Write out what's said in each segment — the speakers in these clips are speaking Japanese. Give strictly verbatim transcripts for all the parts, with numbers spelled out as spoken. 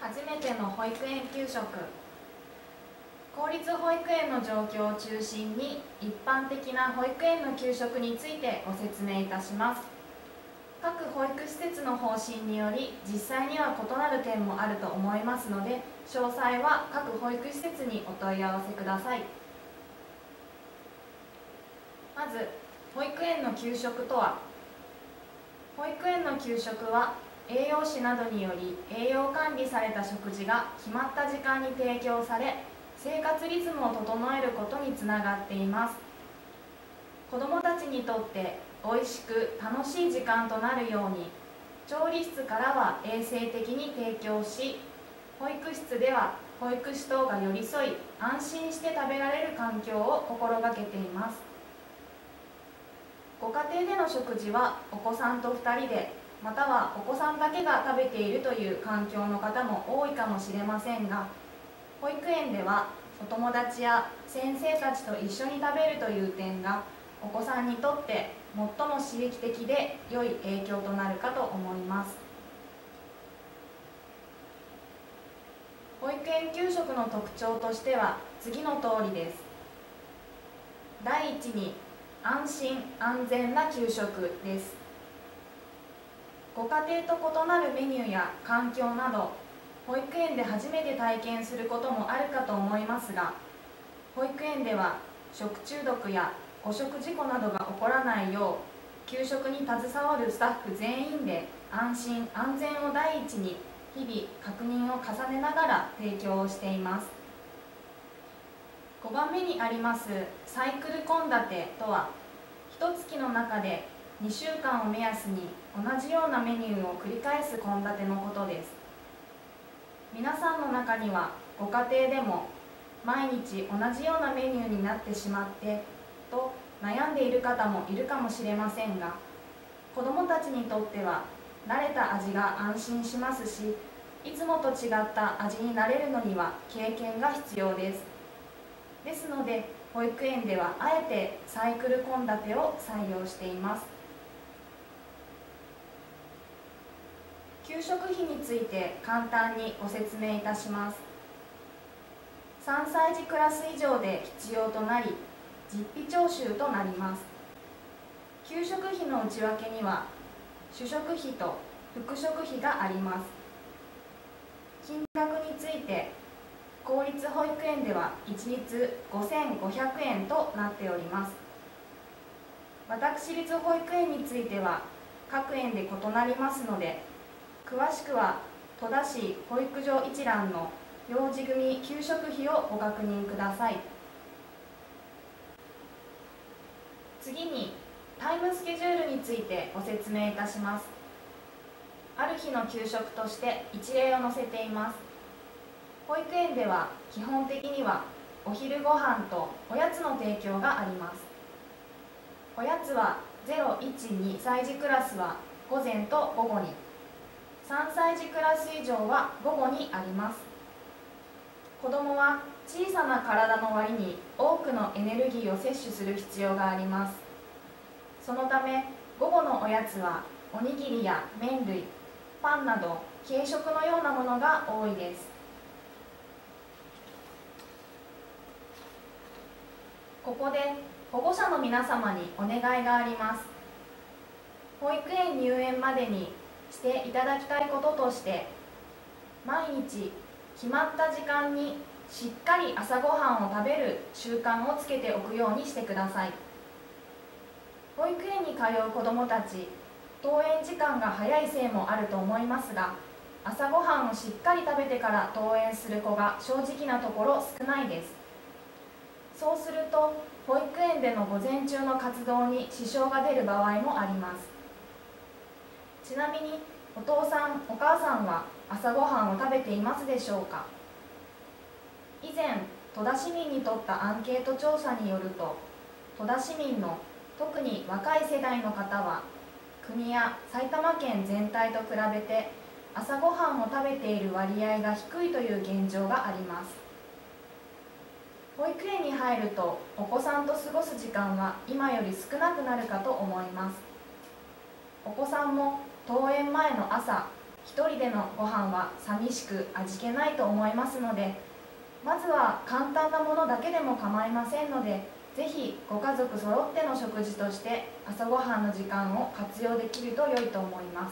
初めての保育園給食。公立保育園の状況を中心に一般的な保育園の給食についてご説明いたします。各保育施設の方針により実際には異なる点もあると思いますので、詳細は各保育施設にお問い合わせください。まず、保育園の給食とは。保育園の給食は栄養士などにより栄養管理された食事が決まった時間に提供され、生活リズムを整えることにつながっています。子どもたちにとっておいしく楽しい時間となるように、調理室からは衛生的に提供し、保育室では保育士等が寄り添い安心して食べられる環境を心がけています。ご家庭での食事はお子さんとふたりで、またはお子さんだけが食べているという環境の方も多いかもしれませんが、保育園ではお友達や先生たちと一緒に食べるという点がお子さんにとって最も刺激的で良い影響となるかと思います。保育園給食の特徴としては次の通りです。第一に、安心安全な給食です。ご家庭と異なるメニューや環境など、保育園で初めて体験することもあるかと思いますが、保育園では食中毒や誤食事故などが起こらないよう、給食に携わるスタッフ全員で安心安全を第一に日々確認を重ねながら提供をしています。ごばんめにありますサイクル献立とは、いっかげつの中でにしゅうかんを目安に同じようなメニューを繰り返す献立のことです。皆さんの中にはご家庭でも毎日同じようなメニューになってしまってと悩んでいる方もいるかもしれませんが、子どもたちにとっては慣れた味が安心しますし、いつもと違った味になれるのには経験が必要です。ですので保育園ではあえてサイクル献立を採用しています。給食費について簡単にご説明いたします。さんさい児クラス以上で必要となり、実費徴収となります。給食費の内訳には、主食費と副食費があります。金額について、公立保育園では一律ごせんごひゃくえんとなっております。私立保育園については、各園で異なりますので、詳しくは戸田市保育所一覧の幼児組給食費をご確認ください。次にタイムスケジュールについてご説明いたします。ある日の給食として一例を載せています。保育園では基本的にはお昼ご飯とおやつの提供があります。おやつはゼロ、いち、にさい児クラスは午前と午後に、さんさい児クラス以上は午後にあります。子どもは小さな体の割に多くのエネルギーを摂取する必要があります。そのため午後のおやつはおにぎりや麺類、パンなど軽食のようなものが多いです。ここで保護者の皆様にお願いがあります。保育園入園までにしていただきたいこととして、毎日決まった時間にしっかり朝ごはんを食べる習慣をつけておくようにしてください。保育園に通う子どもたち、登園時間が早いせいもあると思いますが、朝ごはんをしっかり食べてから登園する子が正直なところ少ないです。そうすると保育園での午前中の活動に支障が出る場合もあります。ちなみにお父さんお母さんは朝ごはんを食べていますでしょうか。以前戸田市民にとったアンケート調査によると、戸田市民の特に若い世代の方は国や埼玉県全体と比べて朝ごはんを食べている割合が低いという現状があります。保育園に入るとお子さんと過ごす時間は今より少なくなるかと思います。お子さんも登園前の朝、 一人でのご飯は寂しく味気ないと思いますので、まずは簡単なものだけでも構いませんので、ぜひご家族揃っての食事として朝ごはんの時間を活用できると良いと思います。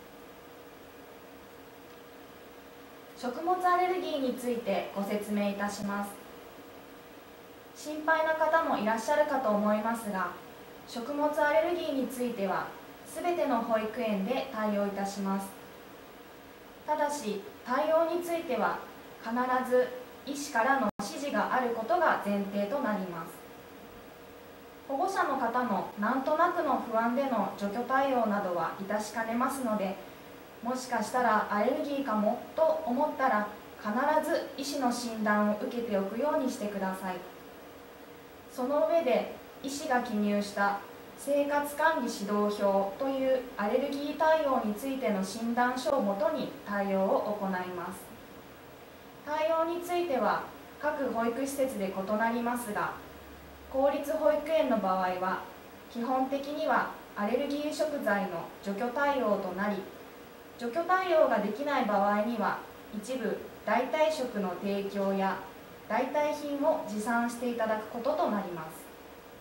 食物アレルギーについてご説明いたします。心配な方もいらっしゃるかと思いますが、食物アレルギーについてはすべての保育園で対応いたします。ただし対応については必ず医師からの指示があることが前提となります。保護者の方のなんとなくの不安での除去対応などは致しかねますので、もしかしたらアレルギーかもと思ったら必ず医師の診断を受けておくようにしてください。その上で医師が記入した生活管理指導表というアレルギー対応についての診断書をもとに対応を行います。対応については各保育施設で異なりますが、公立保育園の場合は基本的にはアレルギー食材の除去対応となり、除去対応ができない場合には一部代替食の提供や代替品を持参していただくこととなります。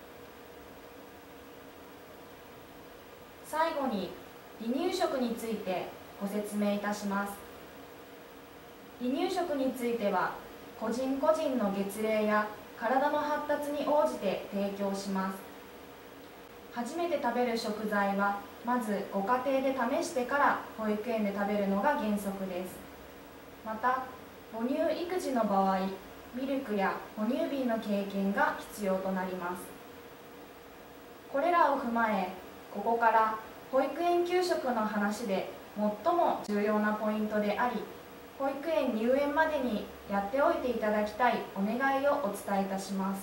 最後に離乳食についてご説明いたします。離乳食については個人個人の月齢や体の発達に応じて提供します。初めて食べる食材はまずご家庭で試してから保育園で食べるのが原則です。また母乳育児の場合、ミルクや哺乳瓶の経験が必要となります。これらを踏まえ、ここから保育園給食の話で最も重要なポイントであり、保育園入園までにやっておいていただきたいお願いをお伝えいたします。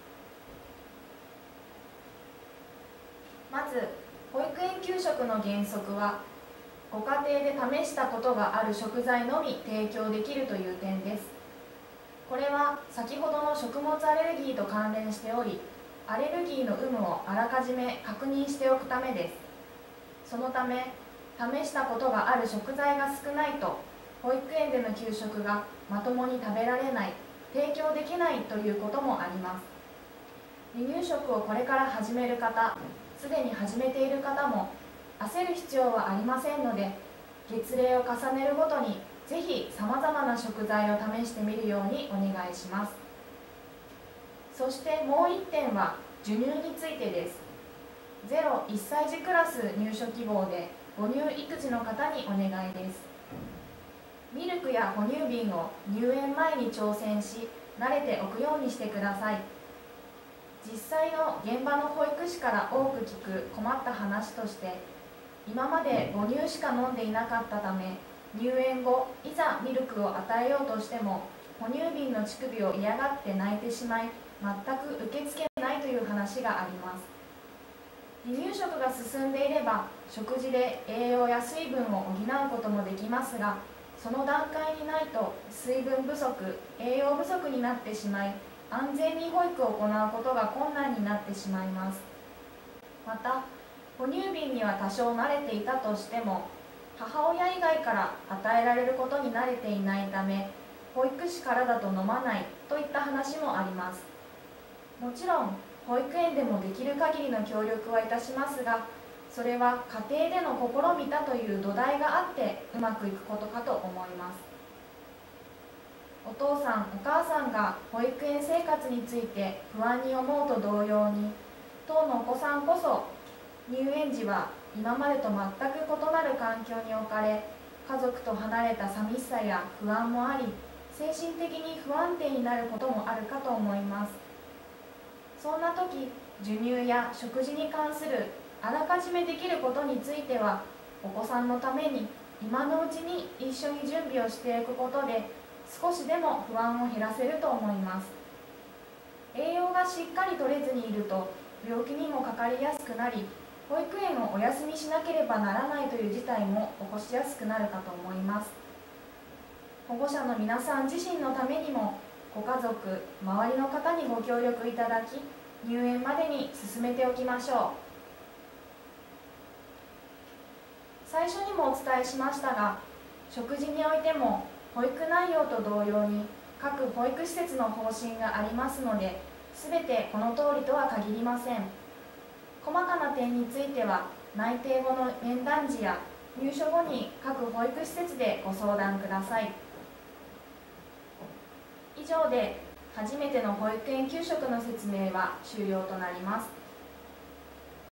まず、保育園給食の原則は、ご家庭で試したことがある食材のみ提供できるという点です。これは先ほどの食物アレルギーと関連しており、アレルギーの有無をあらかじめ確認しておくためです。そのため、試したことがある食材が少ないと、保育園での給食がまともに食べられない、提供できないということもあります。離乳食をこれから始める方、すでに始めている方も焦る必要はありませんので、月齢を重ねるごとにぜひさまざまな食材を試してみるようにお願いします。そしてもういってんは授乳についてです。ゼロいっさい児クラス入所希望で母乳育児の方にお願いです。ミルクや哺乳瓶を入園前に挑戦し、慣れておくようにしてください。実際の現場の保育士から多く聞く困った話として、今まで母乳しか飲んでいなかったため、入園後いざミルクを与えようとしても哺乳瓶の乳首を嫌がって泣いてしまい、全く受け付けないという話があります。離乳食が進んでいれば食事で栄養や水分を補うこともできますが、その段階にないと水分不足、栄養不足になってしまい、安全に保育を行うことが困難になってしまいます。また、哺乳瓶には多少慣れていたとしても、母親以外から与えられることに慣れていないため、保育士からだと飲まないといった話もあります。もちろん、保育園でもできる限りの協力はいたしますが、それは家庭での試みたという土台があってうまくいくことかと思います。お父さんお母さんが保育園生活について不安に思うと同様に、当のお子さんこそ入園時は今までと全く異なる環境に置かれ、家族と離れた寂しさや不安もあり、精神的に不安定になることもあるかと思います。そんな時、授乳や食事に関するあらかじめできることについては、お子さんのために今のうちに一緒に準備をしていくことで、少しでも不安を減らせると思います。栄養がしっかりとれずにいると病気にもかかりやすくなり、保育園をお休みしなければならないという事態も起こしやすくなるかと思います。保護者の皆さん自身のためにも、ご家族、周りの方にご協力いただき、入園までに進めておきましょう。 最初にもお伝えしましたが、食事においても保育内容と同様に各保育施設の方針がありますので、すべてこの通りとは限りません。細かな点については内定後の面談時や入所後に各保育施設でご相談ください。以上で初めての保育園給食の説明は終了となります。